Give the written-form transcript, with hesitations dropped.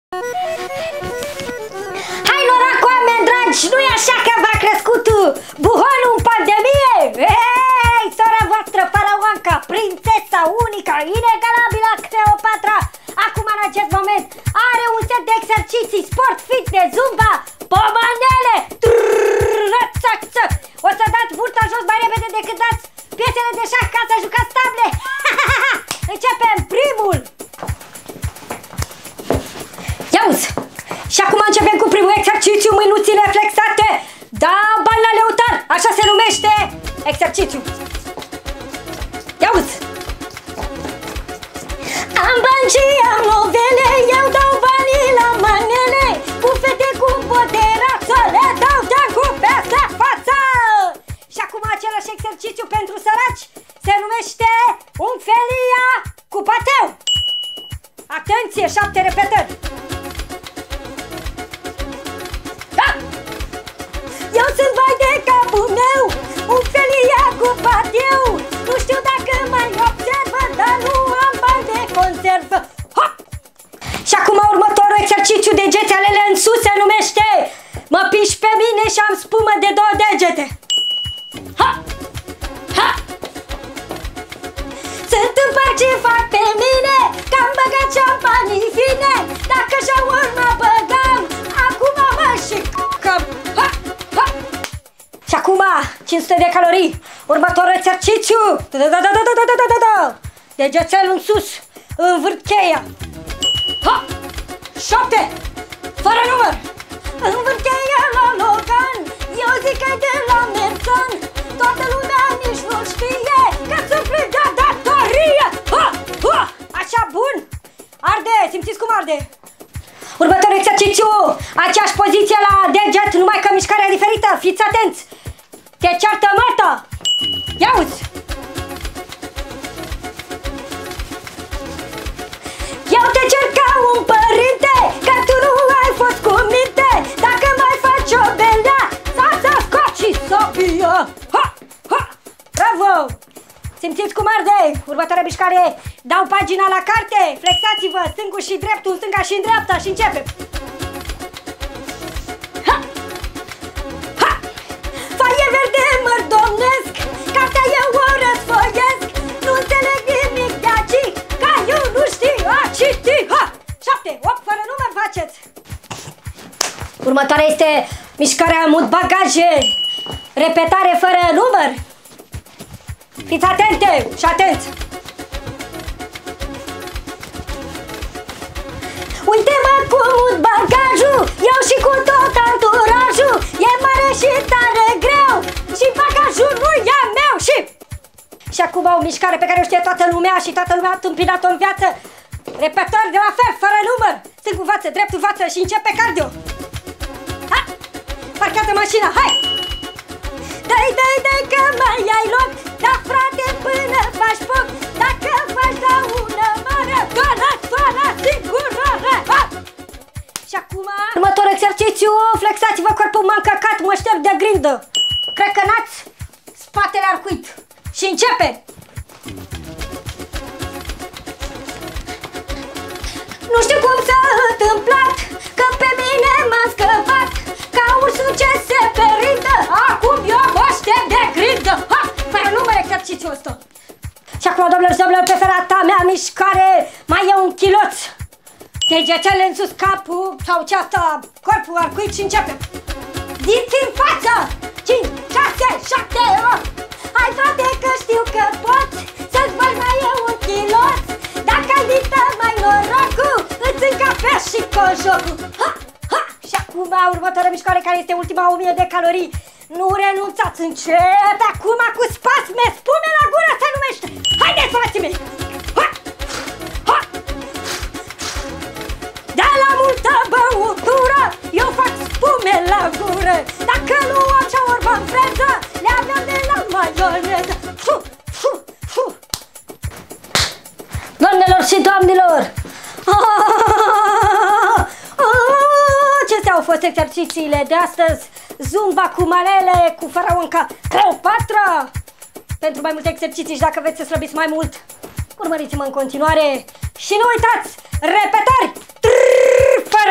Hai noroc, oameni dragi, nu-i așa că v-a crescut buhonul în pandemie? Hei, sora voastră, faraoanca, prințesa unică, inegalabilă Cleopatra, acum în acest moment are un set de exerciții, sport, fitness, zumba, pomanele, o să dați burta jos mai repede decât dați piesele de șah ca să jucați table. Începem primul. Ia-uzi! Și acum începem cu primul exercițiu, mânuțile flexate. Da, bani la leutar, așa se numește exercițiu. Ia-uzi! Am bani și am novele, eu dau banii la manele, cu fete cu poterață, le dau de-cu peste față. Și acum același exercițiu pentru săraci se numește umfelia cu pateu. Atenție, 7 repetări. Da! Eu sunt vai de capul meu, umfelia cu pateu. Nu știu dacă mai observă, dar nu am bani de conservă. Hop! Și acum următorul exercițiu, degetele în sus, se numește mă piși pe mine și am spumă de 2 degete. Ha! Ha! Sunt în parc ce fac pe mine, că am băgat ceampanii fine. Dacă șaurma băgam, acum mă și c***am. Ha! Ha! Și acum 500 de calorii. Următorul exercițiu. Degețelul în sus, învârt cheia. Ha! 7 fără număr. Învârt cheia la Logan, eu zic că de la Merson. Toată lumea nici nu știe că suflet de datorie. Ha! Ha! Așa, bun? Arde, simțiți cum arde? Următorul exercițiu, aceeași poziție la deget, numai că mișcarea diferită, fiți atenți. Te ceartă Marta. Ia-uzi! Eu te cer ca un părinte, că tu nu ai fost cu minte. Dacă mai faci o belea, să scoți și Sofia. Ha! Ha! Bravo! Simțiți cum arde? Următoarea mișcare, dau pagina la carte, flexați-vă, stângul și dreptul, stânga și în dreapta și începem. Ha! Ha! Foaie verde mărdomnesc, cartea eu o răsfoiesc. Nu înțeleg nimic de aici, ca eu nu știu a citi. Ha! 7, 8 fără număr faceți. Următoarea este mișcarea mut bagaje, repetare fără număr. Fiți atente și atenți! Uite-mă cu mut bagajul, eu și cu tot anturajul. E mare și tare greu și bagajul nu e meu și... Și acum o mișcare pe care o știe toată lumea și toată lumea a întâmpinat-o în viață. Repetări de la fel, fără număr. Stângul față, dreptul față și începe cardio. Ha! Parchează mașina, hai! Dai, dai, dai că mai ai loc. Da, frate, până faci foc. Dacă faci la una maratonă, fără asigurare. Ha! Și acum următorul exercițiu, flexați-vă corpul, m-am căcat, mă șterg de grindă. Crecănați spatele arcuit. Și începe. Nu știu cum s-a întâmplat, că pe mine m-a scăpat. Ca ursul ce se perindă, acum eu mă șterg de grindă. Ha! Fără număr exercițiul ăsta. Și acum, doamnelor și domnilor, preferata mea mișcare, mai e un chiloț. Degetele în sus, capul sau ceasta, corpul arcuit și începem. Diți în față! 5, 6, 7, 8. Hai, frate, că știu că poți să-ți bagi mai e un chiloț. Dacă ai dită mai norocul, îți încapești și cojocul. Ha! Ha! Și acum, următoarea mișcare, care este ultima 1000 de calorii. Nu renunțați, începe acum cu spasme, spume la gură se numește. Haideți, frații mei! Ha! Ha! De la multă băutură, eu fac spume la gură. Dacă nu am ceaorba în freză, le aveam de la maioneză. Fu! Fu! Fu! Doamnelor și doamnelor! Acestea au fost exercițiile de astăzi. Zumba cu manele, cu faraonca Cleopatra. Pentru mai multe exerciții și dacă veți să slăbiți mai mult, urmăriți-mă în continuare. Și nu uitați, repetări fără